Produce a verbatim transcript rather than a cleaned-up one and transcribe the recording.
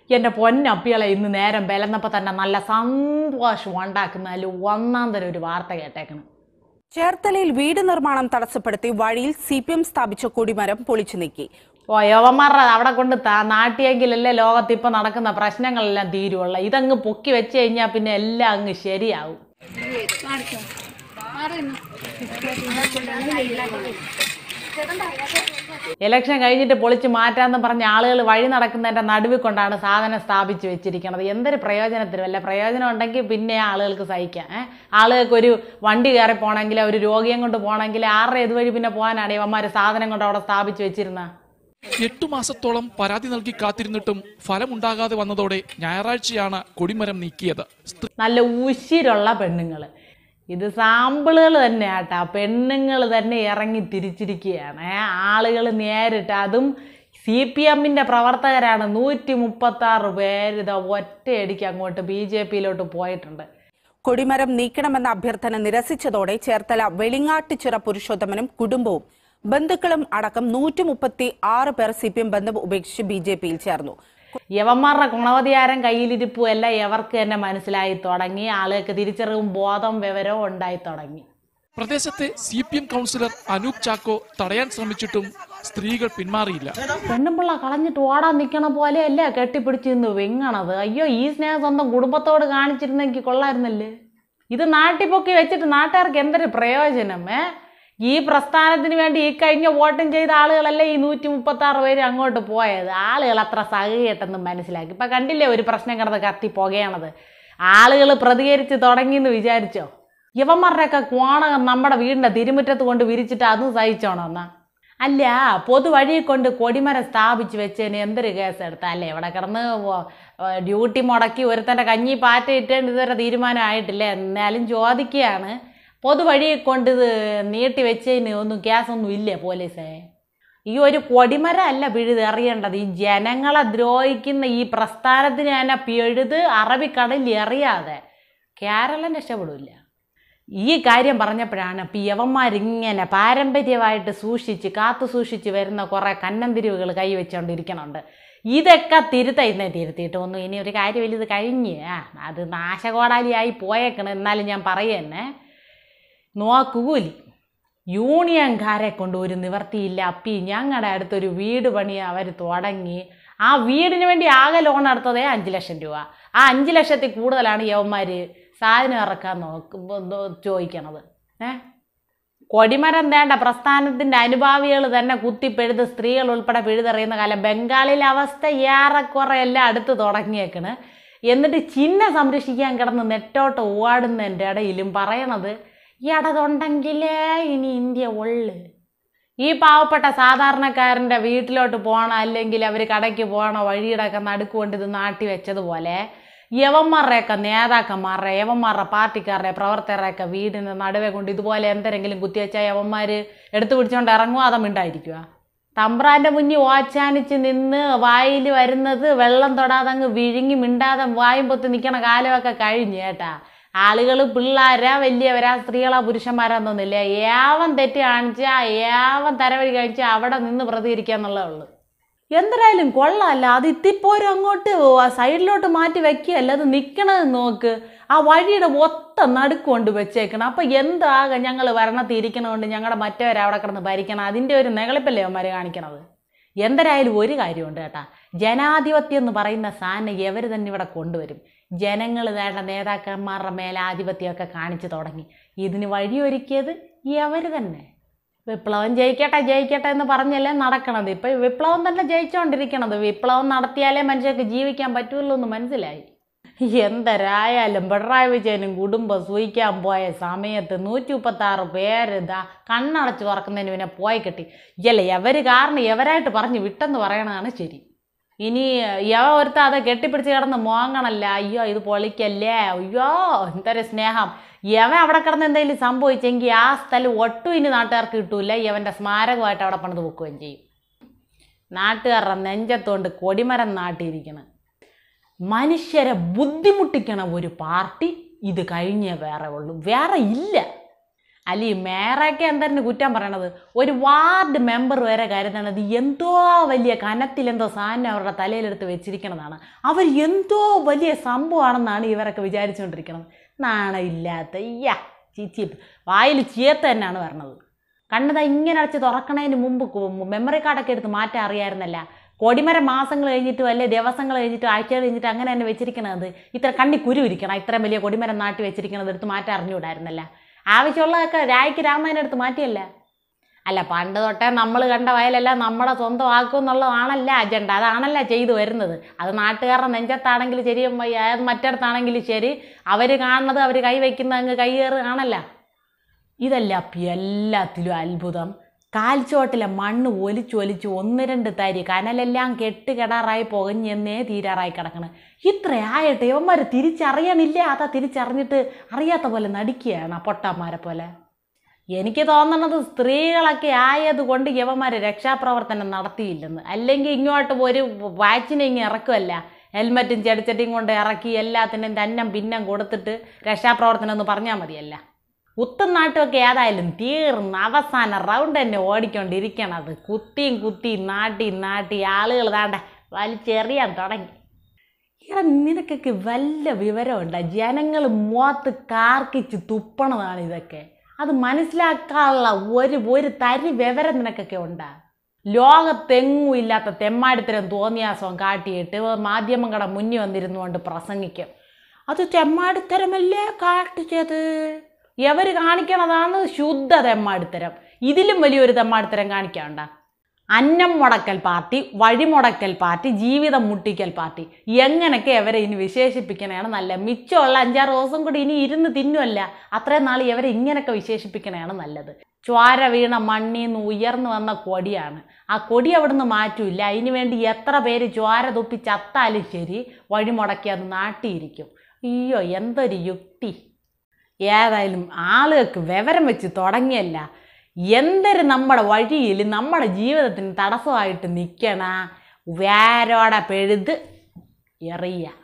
എൻ്റെ പൊന്നപ്പികളെ ഇന്ന് നേരം ബലന്നപ്പോൾ തന്നെ നല്ല സന്തോഷം ഉണ്ടാക്കുന്നതിൽ ഒന്നാം തരം ഒരു വാർത്ത കേട്ടേക്കണം. ചേർത്തലയിൽ വീട് നിർമ്മാണം തടസ്സപ്പെടുത്തി വഴിയിൽ സി പി എം സ്ഥാപിച്ച കൊടിമരം പൊളിച്ചു നീക്കി. ഓ യവന്മാരുടെ അവിടെ കൊണ്ട് നാട്ടിയെങ്കിലല്ലേ ലോകത്ത് ഇപ്പം നടക്കുന്ന പ്രശ്നങ്ങളെല്ലാം തീരുവുള്ള. ഇതങ്ങ് പൊക്കി വെച്ച് കഴിഞ്ഞാൽ പിന്നെ എല്ലാം അങ്ങ് ശരിയാവും. ഇലക്ഷൻ കഴിഞ്ഞിട്ട് പൊളിച്ച് മാറ്റാമെന്ന് പറഞ്ഞ ആളുകൾ വഴി നടക്കുന്നതിൻ്റെ നടുവിൽ കൊണ്ടാണ് സാധനം സ്ഥാപിച്ച് വെച്ചിരിക്കുന്നത്. എന്തൊരു പ്രയോജനത്തിനും വല്ല പ്രയോജനം ഉണ്ടെങ്കിൽ പിന്നെ ആളുകൾക്ക് സഹിക്കാം. ഏഹ് ആളുകൾക്ക് ഒരു വണ്ടി കയറി പോകണമെങ്കിൽ ഒരു രോഗിയെ കൊണ്ട് പോകണമെങ്കിൽ ആരുടെ ഇതുവഴി പിന്നെ പോകാനാണ് ഇവന്മാർ സാധനം കൊണ്ട് അവിടെ സ്ഥാപിച്ച് വെച്ചിരുന്ന. എട്ടു മാസത്തോളം പരാതി നൽകി കാത്തിരുന്നിട്ടും ഫലമുണ്ടാകാതെ വന്നതോടെ ഞായറാഴ്ചയാണ് കൊടിമരം നീക്കിയത്. നല്ല ഉശിരുള്ള പെണ്ണുങ്ങൾ, ഇത് സാമ്പിളുകൾ തന്നെ ആട്ടാ, പെണ്ണുങ്ങൾ തന്നെ ഇറങ്ങി തിരിച്ചിരിക്കുകയാണ്. ആളുകൾ നേരിട്ട്, അതും സി പി എമ്മിൻ്റെ പ്രവർത്തകരാണ്. നൂറ്റി മുപ്പത്തി ആറ് പേര് ഇത് ഒറ്റയടിക്ക് അങ്ങോട്ട് ബി ജെ പിയിലോട്ട് പോയിട്ടുണ്ട്. കൊടിമരം നീക്കണമെന്ന അഭ്യർത്ഥന നിരസിച്ചതോടെ ചേർത്തല വെളിങ്ങാട്ടുചിറ പുരുഷോത്തമനും കുടുംബവും ബന്ധുക്കളും അടക്കം നൂറ്റി മുപ്പത്തി ആറ് പേർ സി പി എം ബന്ധം ഉപേക്ഷിച്ച് ബി ജെ പിയിൽ ചേർന്നു. യവന്മാരുടെ ഗുണവധികാരം കയ്യിലിരിപ്പും എല്ലാം ഇവർക്ക് തന്നെ മനസ്സിലായി തുടങ്ങി. ആളുകൾക്ക് തിരിച്ചറിവും ബോധം വിവരവും ഉണ്ടായി തുടങ്ങി. പ്രദേശത്തെ C P M councillor Anoop Chacko തടയാൻ ശ്രമിച്ചിട്ടും സ്ത്രീകൾ പിന്മാറിയില്ല. പെണ്ണുമ്പിള്ള കളഞ്ഞിട്ട് ഓടാൻ നിൽക്കണ പോലെയല്ലേ കെട്ടിപ്പിടിച്ച് നിന്ന് വെങ്ങണത്. അയ്യോ, ഈ സ്നേഹം സ്വന്തം കുടുംബത്തോട് കാണിച്ചിരുന്നെങ്കിൽ കൊള്ളായിരുന്നല്ലേ. ഇത് നാട്ടിപ്പൊക്കി വെച്ചിട്ട് നാട്ടുകാർക്ക് എന്തൊരു പ്രയോജനം? ഏ ഈ പ്രസ്ഥാനത്തിന് വേണ്ടി ഈ കഴിഞ്ഞ വോട്ടും ചെയ്ത ആളുകളല്ലേ ഈ നൂറ്റി മുപ്പത്തി ആറ് പേര് അങ്ങോട്ട് പോയത്. ആളുകൾ അത്ര സഹകേട്ടെന്നും മനസ്സിലാക്കി. ഇപ്പം കണ്ടില്ലേ ഒരു പ്രശ്നം കിടന്ന് കത്തി പുകയാണത്. ആളുകൾ പ്രതികരിച്ച് തുടങ്ങിയെന്ന് വിചാരിച്ചോ? യവന്മാരുടെയൊക്കെ കോണകം നമ്മുടെ വീടിൻ്റെ തിരുമുറ്റത്ത് കൊണ്ട് വിരിച്ചിട്ട് അതും സഹിച്ചോണോ എന്നാ? അല്ല, പൊതുവഴി കൊണ്ട് കൊടിമരം സ്ഥാപിച്ച് വെച്ചതിന് എന്തൊരു കേസ് എടുത്താൽ അല്ലേ? ഇവിടെ കിടന്ന് ഡ്യൂട്ടി മുടക്കി ഒരുത്തൻ്റെ കഞ്ഞി പാറ്റ ഇട്ടേണ്ട ഇതുവരെ തീരുമാനം ആയിട്ടില്ല. എന്നാലും ചോദിക്കുകയാണ്, പൊതുവഴി കൊണ്ട് ഇത് നീട്ടി വെച്ചതിന് ഒന്നും കേസൊന്നും ഇല്ലേ പോലീസേ? ഈ ഒരു കൊടിമരം അല്ല പിഴുത് എറിയേണ്ടത്, ഈ ജനങ്ങളെ ദ്രോഹിക്കുന്ന ഈ പ്രസ്ഥാനത്തിന് തന്നെ പിഴുത് അറബിക്കടലിൽ എറിയാതെ കേരളം രക്ഷപ്പെടില്ല. ഈ കാര്യം പറഞ്ഞപ്പോഴാണ് ഇപ്പം യവന്മാരിങ്ങനെ പാരമ്പര്യമായിട്ട് സൂക്ഷിച്ച് കാത്തു സൂക്ഷിച്ച് വരുന്ന കുറേ കന്നന്തിരിവുകൾ കൈവച്ചുകൊണ്ടിരിക്കണുണ്ട്. ഇതൊക്കെ തിരുത്ത ഇന്നേ തിരുത്തിയിട്ട് ഒന്നും ഇനി ഒരു കാര്യമില്ല. ഇത് കഴിഞ്ഞ് അത് നാശകോടാലിയായി പോയേക്കണം. എന്നാലും ഞാൻ പറയുന്നേ, നോക്കൂലി യൂണിയൻകാരെ കൊണ്ട് ഒരു നിവർത്തിയില്ല. അപ്പി ഞങ്ങളുടെ അടുത്തൊരു വീട് പണി അവർ തുടങ്ങി. ആ വീടിന് വേണ്ടി ആകെ ലോൺ എടുത്തതേ അഞ്ച് ലക്ഷം രൂപ. ആ അഞ്ച് ലക്ഷത്തിൽ കൂടുതലാണ് യവന്മാർ സാധനം ഇറക്കാൻ നോക്ക് ചോദിക്കണത്. ഏ കൊടിമരം വേണ്ട പ്രസ്ഥാനത്തിൻ്റെ അനുഭാവികൾ തന്നെ കുത്തിപ്പെഴുത് സ്ത്രീകൾ ഉൾപ്പെടെ പിഴുതെറിയുന്ന കാലം. ബംഗാളിലെ അവസ്ഥ ഏറെക്കുറെ എല്ലാം അടുത്ത് തുടങ്ങിയേക്കണ്. എന്നിട്ട് ചിഹ്ന സംരക്ഷിക്കാൻ കിടന്ന് നെറ്റോട്ട് ഓടുന്നതിൻ്റെ ഇടയിലും പറയണത് ഇടതുണ്ടെങ്കിലേ ഇനി ഇന്ത്യ ഉള്ളു. ഈ പാവപ്പെട്ട സാധാരണക്കാരൻ്റെ വീട്ടിലോട്ട് പോകണം, അല്ലെങ്കിൽ അവർ കടയ്ക്ക് പോകണോ വഴിയിടൊക്കെ നടുക്കുകൊണ്ട് ഇത് നാട്ടി വെച്ചതുപോലെ യവന്മാരുടെയൊക്കെ നേതാക്കന്മാരുടെ യവന്മാരുടെ പാർട്ടിക്കാരുടെ പ്രവർത്തകരുടെയൊക്കെ വീടിന് നടുവെ കൊണ്ട് ഇതുപോലെ എന്തെങ്കിലും കുത്തിവെച്ചാൽ യവന്മാർ എടുത്തു പിടിച്ചുകൊണ്ട് ഇറങ്ങുമോ അതോ മിണ്ടായിരിക്കുക? തമ്പ്രാൻ്റെ മുന്നിൽ ഓച്ചാനിച്ച് നിന്ന് വായിൽ വരുന്നത് വെള്ളം തൊടാതെ അങ്ങ് വിഴുങ്ങി മിണ്ടാതെ വായും പൊത്തി നിൽക്കണ കാലമൊക്കെ കഴിഞ്ഞു കേട്ടാ. ആളുകൾ പിള്ളേരാ വലിയവരാ സ്ത്രീകളാ പുരുഷന്മാരാന്നൊന്നുമില്ല. ഏവൻ തെറ്റ് കാണിച്ചാൽ ഏവൻ തരവഴി കഴിച്ചാൽ അവിടെ നിന്ന് പ്രതികരിക്കുക എന്നുള്ളതേ ഉള്ളൂ. എന്തായാലും കൊള്ളാമല്ല. അത് ഇത്തിപ്പോരും അങ്ങോട്ട് സൈഡിലോട്ട് മാറ്റി വെക്കുകയല്ല, അത് നിൽക്കണത് നോക്ക്. ആ വഴിയുടെ മൊത്തം നടുക്കൊണ്ട് വെച്ചേക്കണം. അപ്പം എന്താകെ ഞങ്ങൾ ഭരണത്തിൽ ഇരിക്കണതുകൊണ്ട് ഞങ്ങളുടെ മറ്റവരവിടെ കിടന്ന് ഭരിക്കണം, അതിൻ്റെ ഒരു നെകളിപ്പല്ലേ അവന്മാർ കാണിക്കണത്. എന്തായാലും ഒരു കാര്യമുണ്ട് കേട്ടാ, ജനാധിപത്യം എന്ന് പറയുന്ന സാധനം ഇവർ തന്നെ ഇവിടെ കൊണ്ടുവരും. ജനങ്ങൾ വേണ്ട നേതാക്കന്മാരുടെ മേലാധിപത്യമൊക്കെ കാണിച്ചു തുടങ്ങി. ഇതിന് വഴിയൊരുക്കിയത് ഇവർ തന്നെ. വിപ്ലവം ജയിക്കട്ടെ ജയിക്കട്ടെ എന്ന് പറഞ്ഞല്ലേ നടക്കണത്. ഇപ്പം വിപ്ലവം തന്നെ ജയിച്ചുകൊണ്ടിരിക്കണത്. വിപ്ലവം നടത്തിയാലേ മനുഷ്യർക്ക് ജീവിക്കാൻ പറ്റുമല്ലോ എന്ന് മനസ്സിലായി. എന്തരായാലും പിണറായി വിജയനും കുടുംബം സൂയിക്കാൻ പോയ സമയത്ത് നൂറ്റി മുപ്പത്തി ആറ് പേര് ഇതാ കണ്ണടച്ച് തുറക്കുന്നതിന് പിന്നെ പോയി കിട്ടി. ഇല്ല എവർ കാരണം എവരായിട്ട് പറഞ്ഞ് വിട്ടെന്ന് പറയണതാണ് ശരി. ഇനി യവ ഒരുത്ത അത് കെട്ടിപ്പിടിച്ച് കിടന്ന് മോങ്ങണല്ല, അയ്യോ ഇത് പൊളിക്കല്ലേ, അയ്യോ എന്തൊരു സ്നേഹം. യവൻ അവിടെ കിടന്ന് എന്തെങ്കിലും സംഭവിച്ചെങ്കിൽ ആ സ്ഥലം ഒട്ടും ഇനി നാട്ടുകാർക്ക് കിട്ടൂല. യവൻ്റെ സ്മാരകമായിട്ട് അവിടെ പണിത് വെക്കുകയും ചെയ്യും. നാട്ടുകാരുടെ നെഞ്ചത്തോണ്ട് കൊടിമരം നാട്ടിയിരിക്കണം. മനുഷ്യരെ ബുദ്ധിമുട്ടിക്കണ ഒരു പാർട്ടി ഇത് കഴിഞ്ഞേ വേറെ ഉള്ളൂ, വേറെ ഇല്ല. അല്ല ഈ മേയറൊക്കെ എന്തായിരുന്നു കുറ്റം പറയണത്? ഒരു വാർഡ് മെമ്പർ വരെ കരുതണത് എന്തോ വലിയ കനത്തിൽ എന്തോ സാധനം അവരുടെ തലയിലെടുത്ത് വെച്ചിരിക്കണതാണ്. അവർ എന്തോ വലിയ സംഭവമാണെന്നാണ് ഇവരൊക്കെ വിചാരിച്ചുകൊണ്ടിരിക്കുന്നത്. നാണയില്ലാത്ത യ്യാ ചീച്ചി വായിൽ ചീയത്ത് തന്നെയാണ് വരണത്. കണ്ണതാ ഇങ്ങനെ അടച്ച് തുറക്കണതിന് മുമ്പ് മെമ്മറി കാർഡൊക്കെ എടുത്ത് മാറ്റാൻ അറിയാമായിരുന്നല്ല. കൊടിമരം മാസങ്ങൾ കഴിഞ്ഞിട്ടും അല്ലെ ദിവസങ്ങൾ കഴിഞ്ഞിട്ടും ആഴ്ചകൾ കഴിഞ്ഞിട്ട് അങ്ങനെ തന്നെ വെച്ചിരിക്കണത്. ഇത്ര കണ്ണി കുരു ഇരിക്കണം. ഇത്രയും വലിയ കൊടിമരം നാട്ടി വെച്ചിരിക്കണത് എടുത്ത് മാറ്റാൻ അറിഞ്ഞുകൂടായിരുന്നല്ല. ആവശ്യമുള്ളതൊക്കെ രായ്ക്ക് രാമായണം എടുത്ത് മാറ്റിയല്ല. അല്ല പണ്ട് തൊട്ടേ നമ്മൾ കണ്ട വയലെല്ലാം നമ്മുടെ സ്വന്തം ആക്കും എന്നുള്ളതാണല്ല അജണ്ട. അതാണല്ല ചെയ്തു വരുന്നത്. അത് നാട്ടുകാരുടെ നെഞ്ചത്താണെങ്കിലും ശരി മറ്റിടത്താണെങ്കിലും ശരി അവർ കാണുന്നത് അവർ കൈവയ്ക്കുന്നത് അങ്ങ് കൈയേറുകയാണല്ല. ഇതല്ല എല്ലാത്തിലും അത്ഭുതം. കാൽച്ചോട്ടിലെ മണ്ണ് ഒലിച്ചൊലിച്ച് ഒന്ന് രണ്ട് തരി കനലെല്ലാം കെട്ടുകെടാറായി പുകഞ്ഞെന്നേ തീരാറായി കിടക്കണം. ഇത്രയായിട്ട് ഇവന്മാർ തിരിച്ചറിയണില്ല. അതാ തിരിച്ചറിഞ്ഞിട്ട് അറിയാത്ത പോലെ നടിക്കുകയാണ് ആ പൊട്ടന്മാരെ പോലെ. എനിക്ക് തോന്നണത് സ്ത്രീകളൊക്കെ ആയതുകൊണ്ട് യവന്മാർ രക്ഷാപ്രവർത്തനം നടത്തിയില്ലെന്ന്. അല്ലെങ്കിൽ ഇങ്ങോട്ട് ഒരു വാച്ചിനെ ഇങ്ങനെ ഇറക്കുമല്ല, ഹെൽമറ്റും ചെടിച്ചട്ടിയും കൊണ്ട് ഇറക്കി എല്ലാത്തിനും തന്നം പിന്നം കൊടുത്തിട്ട് രക്ഷാപ്രവർത്തനം എന്ന് പറഞ്ഞാൽ മതിയല്ല. കുത്തും നാട്ടുമൊക്കെ ഏതായാലും തീർന്ന് അവസാന റൗണ്ട് തന്നെ ഓടിക്കൊണ്ടിരിക്കണത്. കുത്തിയും കുത്തിയും നാട്ടി നാട്ടി ആളുകൾ താണ്ട വലിച്ചെറിയാൻ തുടങ്ങി. ഇവിടെ നിനക്കൊക്കെ വല്ല വിവരമുണ്ടോ? ജനങ്ങൾ മുഖത്ത് കാർക്കിച്ച് തുപ്പണതാണ് ഇതൊക്കെ. അത് മനസ്സിലാക്കാനുള്ള ഒരു ഒരു തരി വിവരം നിനക്കൊക്കെ ഉണ്ടാ? ലോകത്തെങ്ങും ഇല്ലാത്ത തെമ്മാടിത്തരം തോന്നിയാസം കാട്ടിയിട്ട് മാധ്യമങ്ങളുടെ മുന്നിൽ വന്നിരുന്നുകൊണ്ട് പ്രസംഗിക്കും. അത് തെമ്മാടിത്തരമല്ലേ കാട്ടിച്ചത്? എവർ കാണിക്കണതാണ് ശുദ്ധ തെമ്മാടിത്തരം. ഇതിലും വലിയൊരു തെമ്മാടിത്തരം കാണിക്കാണ്ട. അന്നം മുടക്കൽ പാർട്ടി, വഴിമുടക്കൽ പാർട്ടി, ജീവിതം മുട്ടിക്കൽ പാർട്ടി, എങ്ങനെയൊക്കെ എവരെ ഇനി വിശേഷിപ്പിക്കണതാണ് നല്ല. മിച്ചമുള്ള അഞ്ചാറ് ദിവസം കൂടി ഇനി ഇരുന്ന് തിന്നുമല്ല, അത്രയും നാൾ ഇവരെ ഇങ്ങനെയൊക്കെ വിശേഷിപ്പിക്കണതാണ് നല്ലത്. ചോര വീണ മണ്ണീന്ന് ഉയർന്നു വന്ന കൊടിയാണ്. ആ കൊടി അവിടുന്ന് മാറ്റൂല്ല. അതിനു വേണ്ടി എത്ര പേര് ചോര തുപ്പി ചത്താലും ശരി വഴിമുടക്കി അത് നാട്ടിയിരിക്കും. അയ്യോ എന്തൊരു യുക്തി. ഏതായാലും ആളുകൾക്ക് വിവരം വെച്ച് തുടങ്ങിയല്ല. എന്തൊരു നമ്മുടെ വഴിയിൽ നമ്മുടെ ജീവിതത്തിന് തടസ്സമായിട്ട് നിൽക്കണ വേരോടെ പെഴുത് എറിയ.